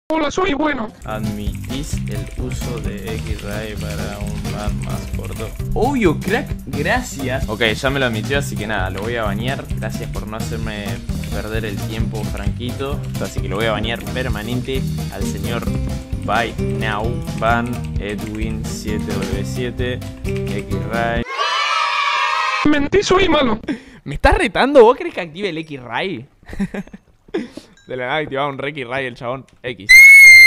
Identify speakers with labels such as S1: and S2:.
S1: Hola, soy bueno.
S2: ¿Admitís el uso de X-Ray para un ban más corto? Obvio, crack, gracias. Ok, ya me lo admitió, así que nada, lo voy a banear. Gracias por no hacerme perder el tiempo, Franquito. Así que lo voy a banear permanente al señor By Now Ban Edwin 7W7 X-Ray.
S1: Mentí, soy malo.
S3: ¿Me estás retando? ¿Vos crees que active el X-Ray? De la nada activaba un X-Ray el chabón. X.